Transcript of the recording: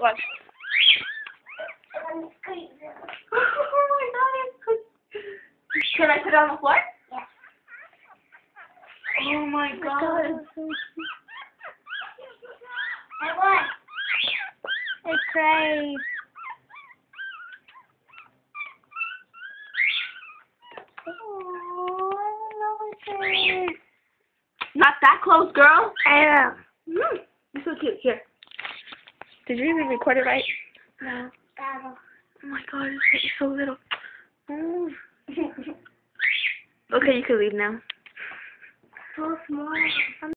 watch. I'm squeezing. Oh my god, can I put it on the floor? Yes. Oh my god. I won. It cried. Oh, I love it. Not that close, girl. I know. You're so cute. Here. Did you even record it right? No. Battle. Oh my god, it's so little. Oh. Okay, you can leave now. So small.